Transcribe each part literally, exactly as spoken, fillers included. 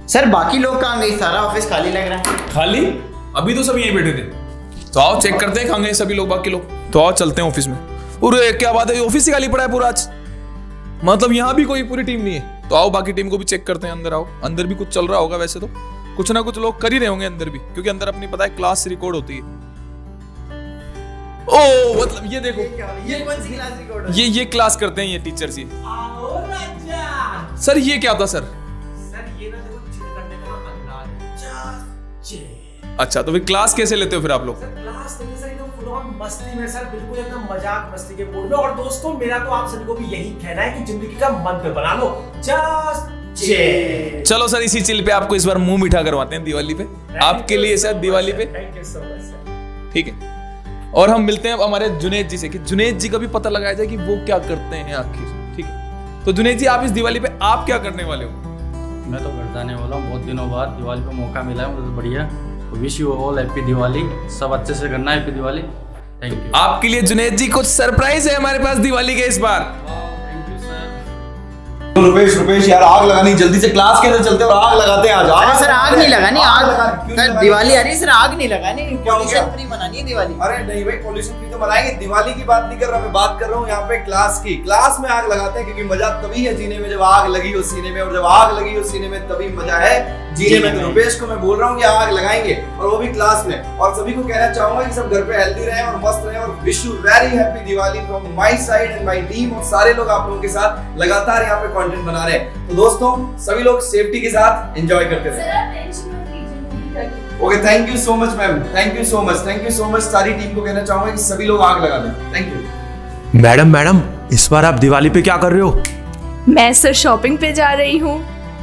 Sir बाकी लोग कहाँ गए? सारा ऑफिस खाली लग रहा है। खाली? अभी तो सब यहीं बैठे थे। तो आओ चेक करते हैं कहाँ गए सभी लोग, बाकी लोग। तो आओ चलते हैं ऑफिस में। पूरे क्या बात है, ऑफिस ही खाली पड़ा है पूरा आज, मतलब यहाँ भी कोई पूरी टीम नहीं है। तो आओ बाकी टीम को भी चेक करते हैं। अंदर आओ, अंदर भी कुछ चल रहा होगा वैसे तो, कुछ ना कुछ लोग कर ही रहे होंगे अंदर भी, क्योंकि अंदर अपनी पता है क्लास रिकॉर्ड होती है। ओ मतलब ये देखो, ये कौन सी क्लास रिकॉर्ड है? ये ये क्लास करते हैं ये टीचर्स। ये सर ये क्या था सर? सर ये ना देखो चिल करने का अंदाज है। अच्छा तो फिर क्लास कैसे लेते हो फिर आप लोग? सर क्लास लेते सर एकदम फुल ऑन मस्ती में सर, बिल्कुल एकदम मजाक मस्ती के मूड में। और दोस्तों मेरा तो आप सभी को भी यही कहना है कि जिंदगी का मंत्र बना लो, जस्ट चिल। चलो सर इसी चिल पे आपको इस बार मुंह मीठा करवाते हैं दिवाली पे, आपके लिए सर दिवाली पे। Thank you so much sir. ठीक है, और हम मिलते हैं अब हमारे जुनेद जी से कि जुनेद जी का भी पता लगाया जाए कि वो क्या करते हैं आखिर। ठीक है, तो जुनेद जी आप इस दिवाली पे आप क्या करने वाले हो? मैं तो घर जाने वाला हूँ, बहुत दिनों बाद दिवाली पे मौका मिला है मुझे, तो बढ़िया। तो wish you all happy Diwali, सब अच्छे से करना हैप्पी दिवाली। Thank you. आपके लिए जुनेद जी कुछ सरप्राइज है हमारे पास दिवाली के इस बार। Thank you sir. Rupesh Rupesh यार आग लगानी जल्दी से, क्लास के अंदर चलते हैं और आग लगाते हैं आज। अरे सर आग नहीं लगानी, आग क्यों सर नहीं दिवाली आ रही है, सर आग नहीं लगानी, क्या हो गया? पॉल्यूशन फ्री मनानी है दिवाली। अरे नहीं भाई, पॉल्यूशन फ्री तो मनाएंगे, दिवाली की बात नहीं कर रहा मैं, बात कर रहा हूँ यहाँ पे क्लास की। क्लास में आग लगाते हैं क्योंकि मजा तभी है जीने में जब आग लगी हो सीने में, और जब आग लगी हो सीने में तभी मजा है जीने में। तो रुपेश को मैं बोल रहा हूँ कि आग लगाएंगे और वो भी क्लास में। और सभी को कहना चाहूंगा कि सब घर पे हेल्दी रहें और मस्त रहें, और wish you very happy Diwali from my side and my team. और सारे लोग आप लोगों के साथ लगातार यहाँ पे कंटेंट बना रहे हैं। तो दोस्तों सभी लोग सेफ्टी के साथ एंजॉय करते रहें। Okay thank you so much ma'am, thank you so much, thank you so much. सारी टीम को कहना चाहूंगा कि सभी लोग आग लगा दें। Thank you. मैडम मैडम इस बार आप दिवाली पे क्या कर रहे हो? मैं सर शॉपिंग पे जा रही हूँ।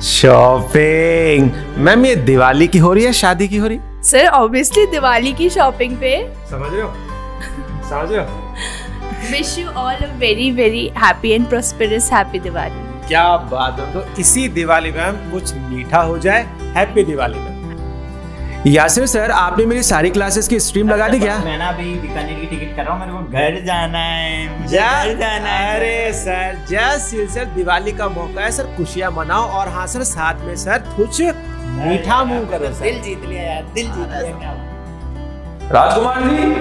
शॉपिंग? मैम ये दिवाली की हो रही है शादी की हो रही? सर ऑब्वियसली दिवाली की शॉपिंग पे। समझ रहे हो समझ रहे हो। Wish you all a very very happy and prosperous happy Diwali. क्या बात है, तो इसी दिवाली में हम कुछ मीठा हो जाए। हैप्पी दिवाली में। यासिर सर आपने मेरी सारी क्लासेस की स्ट्रीम लगा दी क्या? मैं ना अभी बीकानेर की टिकट कर रहा हूँ, मेरे को घर जाना है, मुझे जा, घर जाना है। अरे सर जस्ट सर दिवाली का मौका है सर, खुशियां मनाओ। और हाँ सर साथ में सर कुछ मीठा मुंह करो सर। दिल जीत लिया यार, दिल जीत लिया। राजकुमार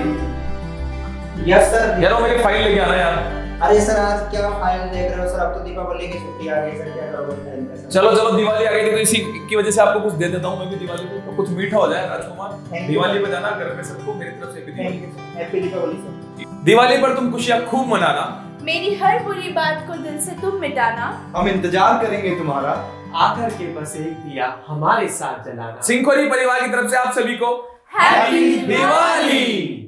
जी। Yes sir. यार वो मेरी फाइल लेके आना यार। अरे सर आज क्या फाइल देख रहे हो सर, अब तो दीपावली की छुट्टी आ गई सर, क्या करोगे? चलो चलो दिवाली आ गई थी तो इसी की वजह से आपको कुछ दे देता हूँ मैं भी दिवाली पे, तो कुछ मीठा हो जाए। राजकुमार दिवाली पे जाना घर में सबको मेरी तरफ से हैप्पी दीपावली सर। दिवाली पर तुम खुशियां खूब मनाना, मेरी हर बुरी बात को दिल से तुम मिटाना। हम इंतजार करेंगे तुम्हारा, आकर के बस एक दिया हमारे साथ जलाना। सिंह खोरी परिवार की तरफ से आप सभी को हैप्पी दिवाली।